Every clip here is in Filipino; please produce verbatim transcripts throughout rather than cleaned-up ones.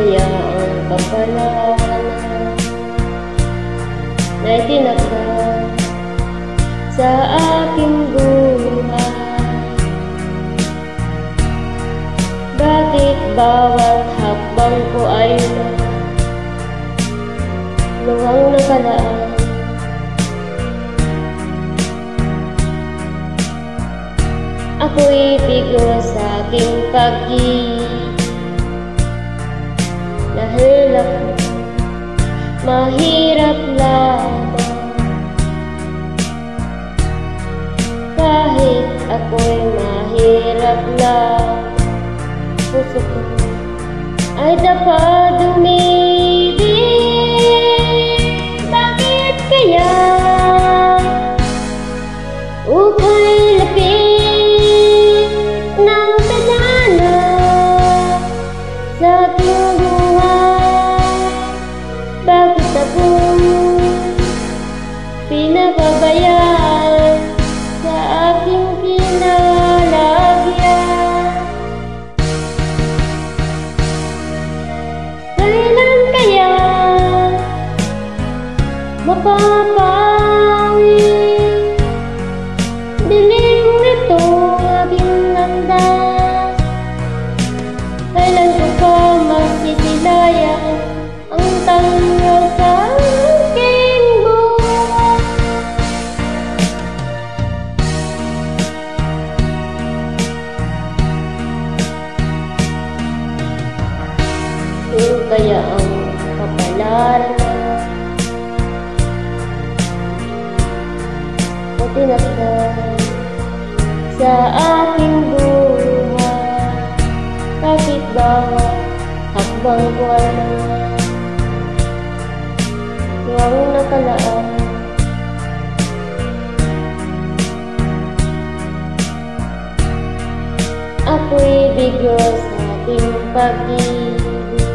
kaya ang kapalaran na itinakda sa aking buhay? Bakit bawat hakbang ko ay luwang nakalaan? Ako'y bigo sa aking pag-ibig, dahil ako mahirap lamang. Kahit ako'y mahirap lang, puso ko ay dapat umibig. Bakit kaya ukay lapit ng tadhana sa aking buhay? Bakit ako pinapabayaan sa aking kinalagyan? Kailan kaya mapapawi dilim nito aking landas? Kailan ko pa masisilayan ang tangyo sa aking buhay? Kung kaya ang kapalaran na tinakda sa aking buhay? Bakit bawat hakbang ko ay luwang nakalaan? Ako'y bigo sa aking pag-ibig,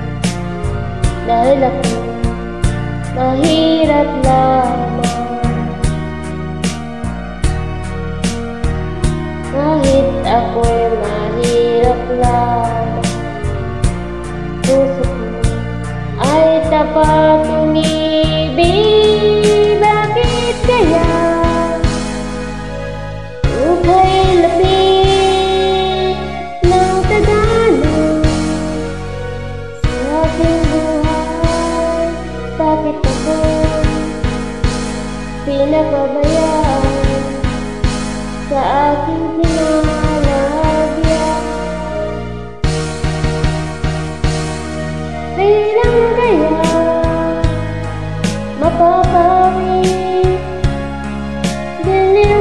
dahil ako mahirap lamang. Kahit ako'y mahirap lamang, puso ko ay tapat umibig. Bakit kaya ukay lapit ng tadhana sa aking buhay? Bakit ako pinapabayaan sa aking kinalagyan? Kailan kaya mapapawi dilim